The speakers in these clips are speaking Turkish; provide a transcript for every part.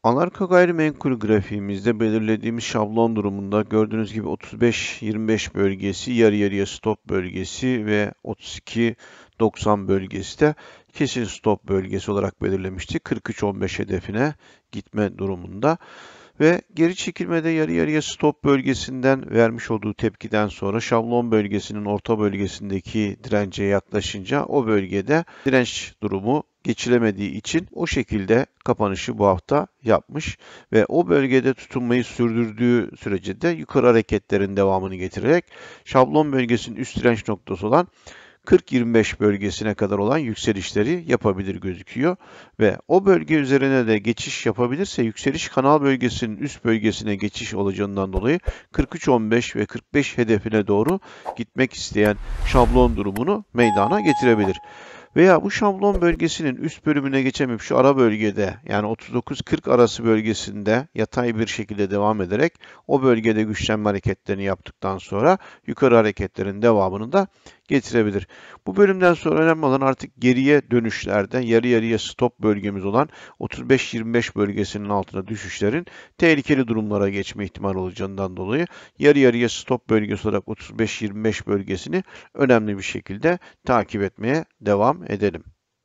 Anarko gayrimenkul grafiğimizde belirlediğimiz şablon durumunda gördüğünüz gibi 35-25 bölgesi, yarı yarıya stop bölgesi ve 32-90 bölgesi de kesin stop bölgesi olarak belirlemiştik. 43-15 hedefine gitme durumunda. Ve geri çekilmede yarı yarıya stop bölgesinden vermiş olduğu tepkiden sonra şablon bölgesinin orta bölgesindeki dirence yaklaşınca o bölgede direnç durumu geçilemediği için o şekilde kapanışı bu hafta yapmış ve o bölgede tutunmayı sürdürdüğü sürece de yukarı hareketlerin devamını getirerek şablon bölgesinin üst direnç noktası olan 40-25 bölgesine kadar olan yükselişleri yapabilir gözüküyor. Ve o bölge üzerine de geçiş yapabilirse yükseliş kanal bölgesinin üst bölgesine geçiş olacağından dolayı 43-15 ve 45 hedefine doğru gitmek isteyen şablon durumunu meydana getirebilir. Veya bu şablon bölgesinin üst bölümüne geçemeyip şu ara bölgede yani 39-40 arası bölgesinde yatay bir şekilde devam ederek o bölgede güçlenme hareketlerini yaptıktan sonra yukarı hareketlerin devamını da getirebilir. Bu bölümden sonra önemli olan artık geriye dönüşlerde yarı yarıya stop bölgemiz olan 35-25 bölgesinin altına düşüşlerin tehlikeli durumlara geçme ihtimali olacağından dolayı yarı yarıya stop bölgesi olarak 35-25 bölgesini önemli bir şekilde takip etmeye devam edelim.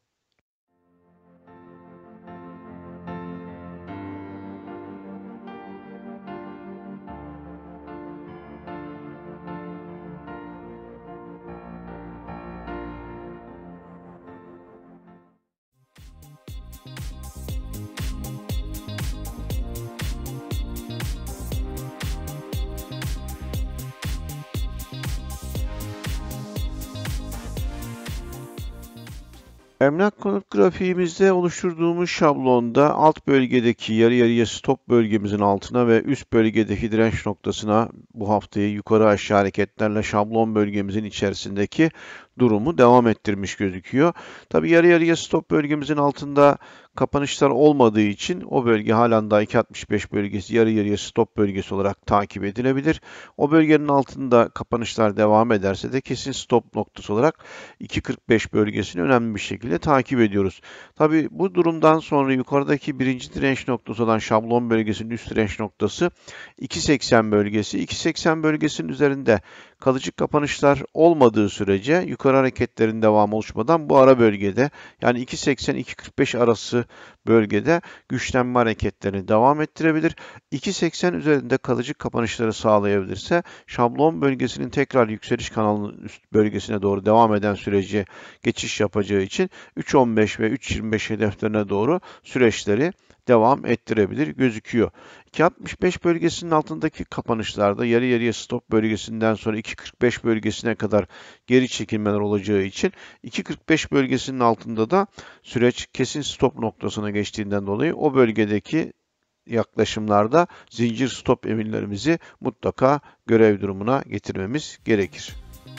Emlak konut grafiğimizde oluşturduğumuz şablonda alt bölgedeki yarı yarıya stop bölgemizin altına ve üst bölgedeki direnç noktasına bu haftayı yukarı aşağı hareketlerle şablon bölgemizin içerisindeki durumu devam ettirmiş gözüküyor. Tabi yarı yarıya stop bölgemizin altında kapanışlar olmadığı için o bölge halen daha 2.65 bölgesi yarı yarıya stop bölgesi olarak takip edilebilir. O bölgenin altında kapanışlar devam ederse de kesin stop noktası olarak 2.45 bölgesini önemli bir şekilde takip ediyoruz. Tabi bu durumdan sonra yukarıdaki birinci direnç noktası olan şablon bölgesinin üst direnç noktası 2.80 bölgesi. 2.80 bölgesinin üzerinde kalıcı kapanışlar olmadığı sürece yukarı hareketlerin devamı oluşmadan bu ara bölgede yani 2.80-2.45 arası bölgede güçlenme hareketlerini devam ettirebilir. 2.80 üzerinde kalıcı kapanışları sağlayabilirse şablon bölgesinin tekrar yükseliş kanalının üst bölgesine doğru devam eden süreci geçiş yapacağı için 3.15 ve 3.25 hedeflerine doğru süreçleri devam ettirebilir gözüküyor. 2.65 bölgesinin altındaki kapanışlarda yarı yarıya stop bölgesinden sonra 2.45 bölgesine kadar geri çekilmeler olacağı için 2.45 bölgesinin altında da süreç kesin stop noktasına geçtiğinden dolayı o bölgedeki yaklaşımlarda zincir stop emirlerimizi mutlaka görev durumuna getirmemiz gerekir.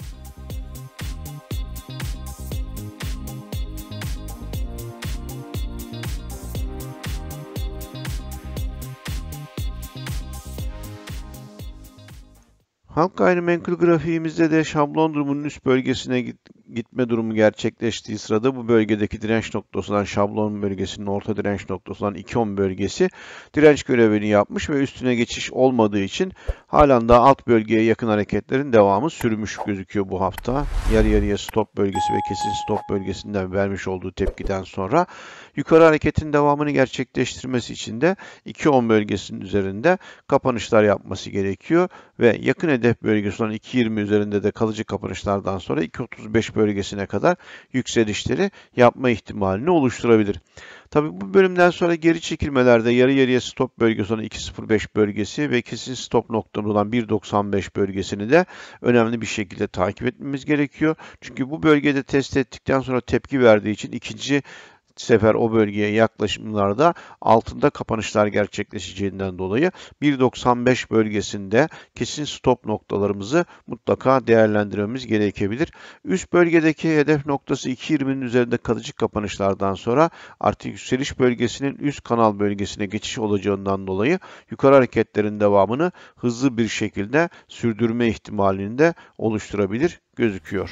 Halk gayrimenkul grafiğimizde de şablon durumunun üst bölgesine gitme durumu gerçekleştiği sırada bu bölgedeki direnç noktası olan şablon bölgesinin orta direnç noktası olan 2.10 bölgesi direnç görevini yapmış ve üstüne geçiş olmadığı için halen daha alt bölgeye yakın hareketlerin devamı sürmüş gözüküyor bu hafta. Yarı yarıya stop bölgesi ve kesin stop bölgesinden vermiş olduğu tepkiden sonra yukarı hareketin devamını gerçekleştirmesi için de 2.10 bölgesinin üzerinde kapanışlar yapması gerekiyor ve yakın hedef bölgesi olan 2.20 üzerinde de kalıcı kapanışlardan sonra 2.35 bölgesine kadar yükselişleri yapma ihtimalini oluşturabilir. Tabi bu bölümden sonra geri çekilmelerde yarı yarıya stop bölgesi olan 2.05 bölgesi ve kesin stop noktamız olan 1.95 bölgesini de önemli bir şekilde takip etmemiz gerekiyor. Çünkü bu bölgede test ettikten sonra tepki verdiği için ikinci sefer o bölgeye yaklaşımlarda altında kapanışlar gerçekleşeceğinden dolayı 1.95 bölgesinde kesin stop noktalarımızı mutlaka değerlendirmemiz gerekebilir. Üst bölgedeki hedef noktası 2.20'nin üzerinde kalıcı kapanışlardan sonra artık yükseliş bölgesinin üst kanal bölgesine geçiş olacağından dolayı yukarı hareketlerin devamını hızlı bir şekilde sürdürme ihtimalini de oluşturabilir gözüküyor.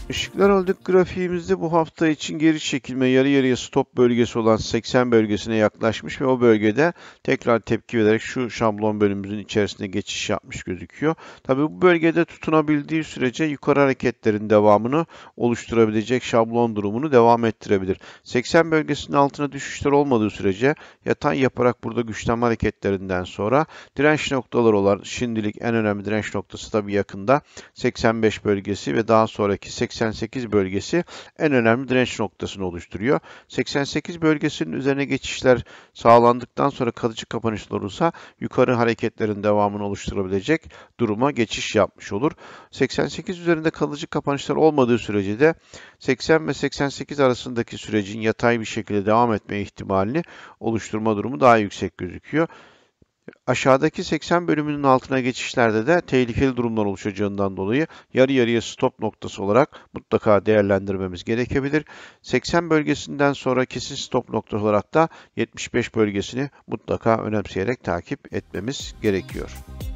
Işıklar Holding grafiğimizde bu hafta için geri çekilme yarı yarıya stop bölgesi olan 80 bölgesine yaklaşmış ve o bölgede tekrar tepki vererek şu şablon bölümümüzün içerisine geçiş yapmış gözüküyor. Tabii bu bölgede tutunabildiği sürece yukarı hareketlerin devamını oluşturabilecek şablon durumunu devam ettirebilir. 80 bölgesinin altına düşüşler olmadığı sürece yatay yaparak burada güçlenme hareketlerinden sonra direnç noktaları olan şimdilik en önemli direnç noktası tabii yakında 85 bölgesi ve daha sonraki 88 bölgesi en önemli direnç noktasını oluşturuyor. 88 bölgesinin üzerine geçişler sağlandıktan sonra kalıcı kapanışlar olursa yukarı hareketlerin devamını oluşturabilecek duruma geçiş yapmış olur. 88 üzerinde kalıcı kapanışlar olmadığı sürece de 80 ve 88 arasındaki sürecin yatay bir şekilde devam etme ihtimalini oluşturma durumu daha yüksek gözüküyor. Aşağıdaki 80 bölümünün altına geçişlerde de tehlikeli durumlar oluşacağından dolayı yarı yarıya stop noktası olarak mutlaka değerlendirmemiz gerekebilir. 80 bölgesinden sonra kesin stop noktası olarak da 75 bölgesini mutlaka önemseyerek takip etmemiz gerekiyor.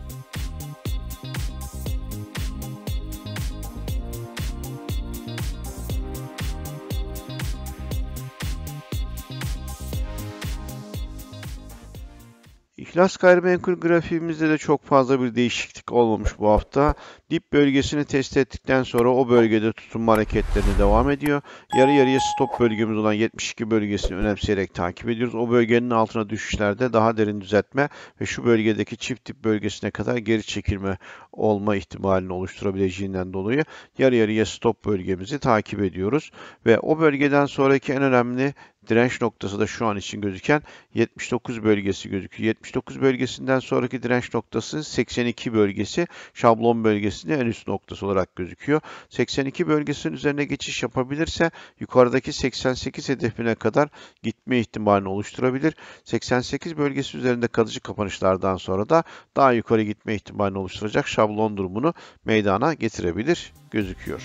İhlas Gayrimenkul grafiğimizde de çok fazla bir değişiklik olmamış bu hafta. Dip bölgesini test ettikten sonra o bölgede tutunma hareketlerine devam ediyor. Yarı yarıya stop bölgemiz olan 72 bölgesini önemseyerek takip ediyoruz. O bölgenin altına düşüşlerde daha derin düzeltme ve şu bölgedeki çift dip bölgesine kadar geri çekilme olma ihtimalini oluşturabileceğinden dolayı yarı yarıya stop bölgemizi takip ediyoruz. Ve o bölgeden sonraki en önemli direnç noktası da şu an için gözüken 79 bölgesi gözüküyor. 79 bölgesinden sonraki direnç noktası 82 bölgesi, şablon bölgesinin en üst noktası olarak gözüküyor. 82 bölgesinin üzerine geçiş yapabilirse yukarıdaki 88 hedefine kadar gitme ihtimalini oluşturabilir. 88 bölgesi üzerinde kalıcı kapanışlardan sonra da daha yukarı gitme ihtimalini oluşturacak şablon durumunu meydana getirebilir gözüküyor.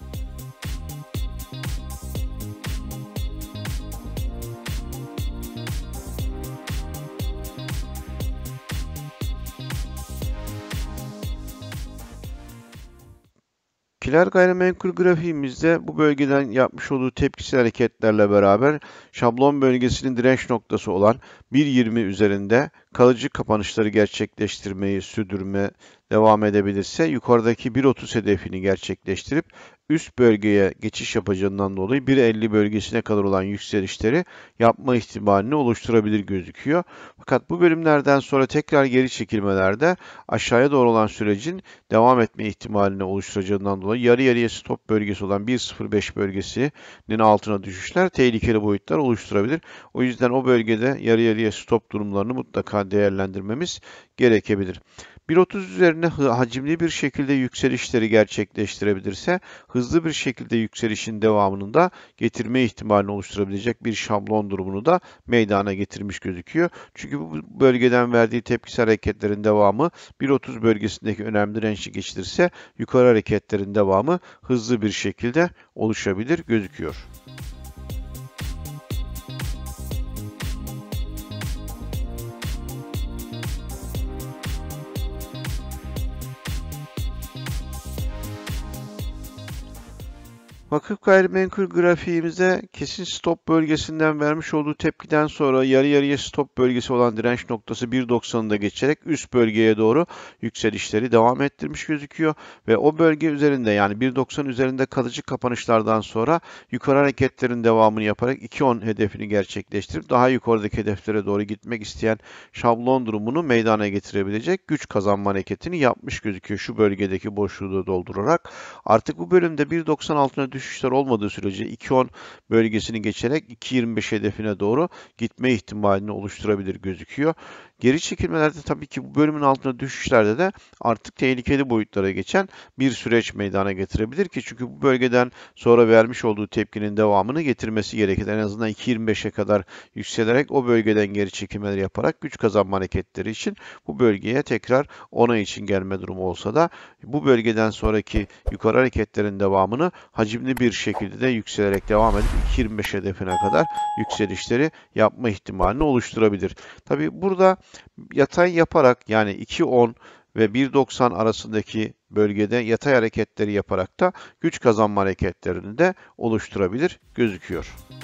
Kiler gayrimenkul grafiğimizde bu bölgeden yapmış olduğu tepkisel hareketlerle beraber şablon bölgesinin direnç noktası olan 1.20 üzerinde kalıcı kapanışları gerçekleştirmeyi sürdürme devam edebilirse yukarıdaki 1.30 hedefini gerçekleştirip üst bölgeye geçiş yapacağından dolayı 1.50 bölgesine kadar olan yükselişleri yapma ihtimalini oluşturabilir gözüküyor. Fakat bu bölümlerden sonra tekrar geri çekilmelerde aşağıya doğru olan sürecin devam etme ihtimalini oluşturacağından dolayı yarı yarıya stop bölgesi olan 1.05 bölgesinin altına düşüşler tehlikeli boyutlar oluşturabilir. O yüzden o bölgede yarı yarıya stop durumlarını mutlaka değerlendirmemiz gerekebilir. 1.30 üzerine hacimli bir şekilde yükselişleri gerçekleştirebilirse hızlı bir şekilde yükselişin devamını da getirme ihtimalini oluşturabilecek bir şablon durumunu da meydana getirmiş gözüküyor. Çünkü bu bölgeden verdiği tepkisel hareketlerin devamı 1.30 bölgesindeki önemli direnci geçilirse yukarı hareketlerin devamı hızlı bir şekilde oluşabilir gözüküyor. Vakıf Gayrimenkul grafiğimize kesin stop bölgesinden vermiş olduğu tepkiden sonra yarı yarıya stop bölgesi olan direnç noktası 1.90'ı da geçerek üst bölgeye doğru yükselişleri devam ettirmiş gözüküyor. Ve o bölge üzerinde yani 1.90 üzerinde kalıcı kapanışlardan sonra yukarı hareketlerin devamını yaparak 2.10 hedefini gerçekleştirip daha yukarıdaki hedeflere doğru gitmek isteyen şablon durumunu meydana getirebilecek güç kazanma hareketini yapmış gözüküyor. Şu bölgedeki boşluğu da doldurarak. Artık bu bölümde 1.90 altına düşüşler olmadığı sürece 2.10 bölgesini geçerek 2.25 hedefine doğru gitme ihtimalini oluşturabilir gözüküyor. Geri çekilmelerde tabii ki bu bölümün altına düşüşlerde de artık tehlikeli boyutlara geçen bir süreç meydana getirebilir ki çünkü bu bölgeden sonra vermiş olduğu tepkinin devamını getirmesi gerekir. En azından 2.25'e kadar yükselerek o bölgeden geri çekilmeler yaparak güç kazanma hareketleri için bu bölgeye tekrar onay için gelme durumu olsa da bu bölgeden sonraki yukarı hareketlerin devamını hacimli bir şekilde de yükselerek devam edip 2.25 hedefine kadar yükselişleri yapma ihtimalini oluşturabilir. Tabii burada yatay yaparak yani 2.10 ve 1.90 arasındaki bölgede yatay hareketleri yaparak da güç kazanma hareketlerini de oluşturabilir gözüküyor.